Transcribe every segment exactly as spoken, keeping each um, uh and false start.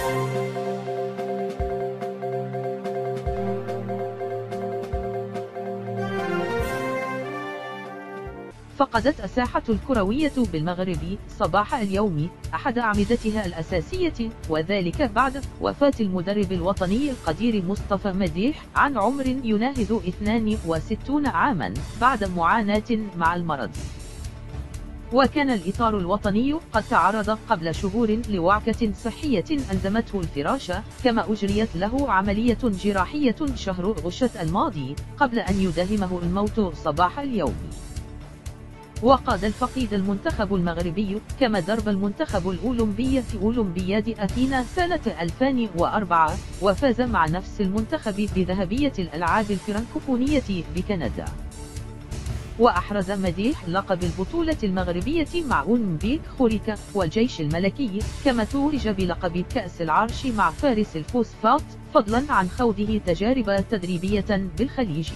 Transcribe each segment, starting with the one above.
فقدت الساحة الكروية بالمغرب صباح اليوم أحد أعمدتها الأساسية، وذلك بعد وفاة المدرب الوطني القدير مصطفى مديح عن عمر يناهز اثنين وستين عاما بعد معاناة مع المرض. وكان الإطار الوطني قد تعرض قبل شهور لوعكة صحية ألزمته الفراش، كما أجريت له عملية جراحية شهر غشت الماضي قبل أن يداهمه الموت صباح اليوم. وقاد الفقيد المنتخب المغربي كما درب المنتخب الأولمبي في أولمبياد أثينا سنة ألفين وأربعة، وفاز مع نفس المنتخب بذهبية الألعاب الفرنكوفونية بكندا. وأحرز مديح لقب البطولة المغربية مع أولمبيك خوريكا والجيش الملكي، كما توج بلقب كأس العرش مع فارس الفوسفات، فضلا عن خوضه تجارب تدريبية بالخليج.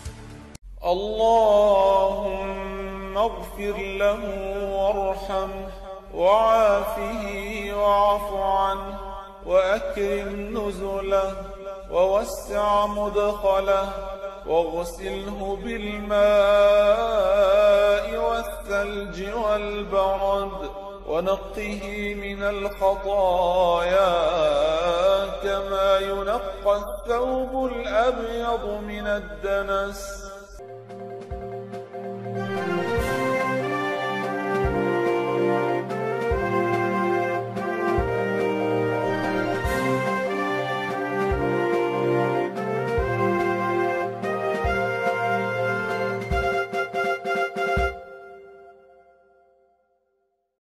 اللهم اغفر له وارحمه وعافه واعف عنه وأكرم نزله ووسع مدخله واغسله بالماء والثلج والبرد ونقه من الخطايا كما ينقى الثوب الأبيض من الدنس.